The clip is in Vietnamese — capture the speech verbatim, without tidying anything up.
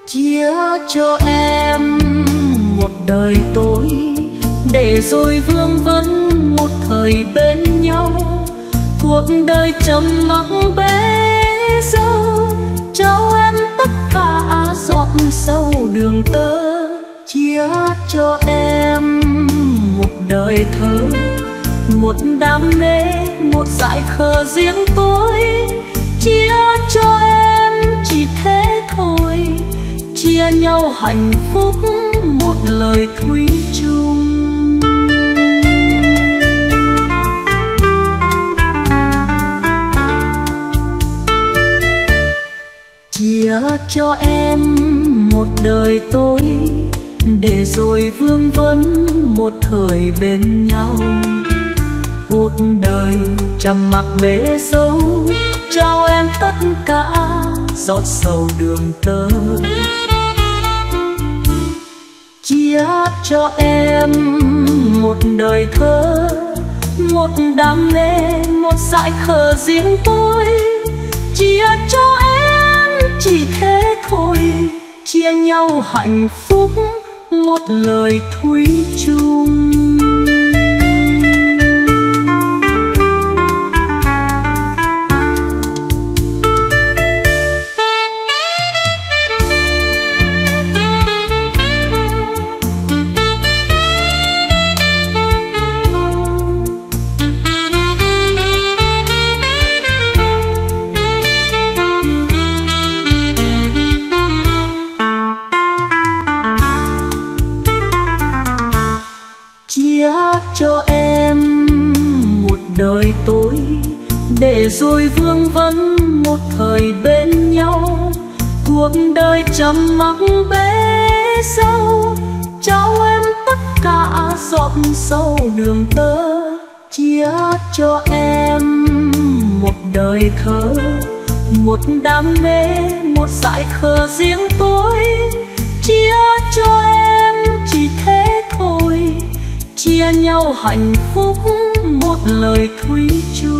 Chia cho em một đời tôi, để rồi vương vấn một thời bên nhau. Cuộc đời trầm mặc bế dâu, trao em tất cả giọt sâu đường tơ. Chia cho em một đời thơ, một đam mê, một dại khờ riêng tôi. Chia cho em chỉ thế thôi, chia nhau hạnh phúc một lời thủy chung. Chia cho em một đời tôi, để rồi vương vấn một thời bên nhau. Cuộc đời trầm mặc bể dâu, trao em tất cả giọt sầu đường tơ. Chia cho em một đời thơ, một đam mê, một dại khờ riêng tôi. Chia cho em chỉ thế thôi, chia nhau hạnh phúc một lời thủy chung. Chia cho em một đời tôi, để rồi vương vấn một thời bên nhau. Cuộc đời trầm mặc bế dâu, trao em tất cả giọt sâu đường tơ. Chia cho em một đời thơ, một đam mê, một dại khờ riêng tôi. Chia cho em chỉ thế thôi, chia nhau hạnh phúc một lời thủy chung.